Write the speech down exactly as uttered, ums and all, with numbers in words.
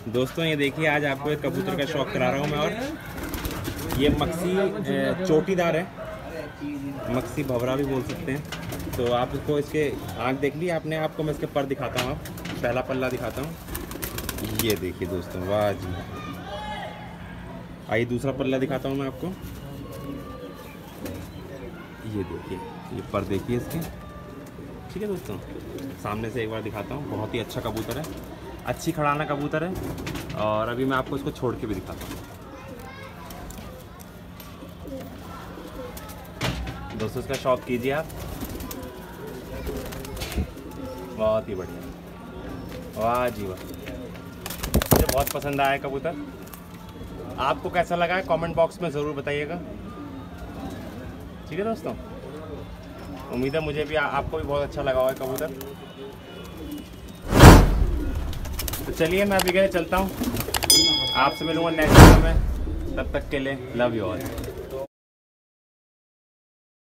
दोस्तों ये देखिए, आज आपको एक कबूतर का शौक करा रहा हूँ मैं। और ये मक्सी चोटीदार है, मक्सी भंवरा भी बोल सकते हैं। तो आप इसको, इसके आँख देख ली आपने, आपको मैं इसके पर दिखाता हूँ। आप पहला पल्ला दिखाता हूँ, ये देखिए दोस्तों, वाह जी। आइए दूसरा पल्ला दिखाता हूँ मैं आपको, ये देखिए, ये पर देखिए इसके। ठीक है दोस्तों, सामने से एक बार दिखाता हूँ। बहुत ही अच्छा कबूतर है, अच्छी खड़ाना कबूतर है। और अभी मैं आपको इसको छोड़ के भी दिखाता हूँ। दोस्तों इसका शौक कीजिए आप, बहुत ही बढ़िया, वाह जी वाह। मुझे बहुत पसंद आया कबूतर। आपको कैसा लगा है कमेंट बॉक्स में ज़रूर बताइएगा। ठीक है दोस्तों, उम्मीद है मुझे भी, आपको भी बहुत अच्छा लगा हुआ है कबूतर। तो चलिए मैं अभी गए चलता हूँ, आपसे मिलूँगा नेक्स्ट वीडियो में। तब तक के लिए लव यू ऑल।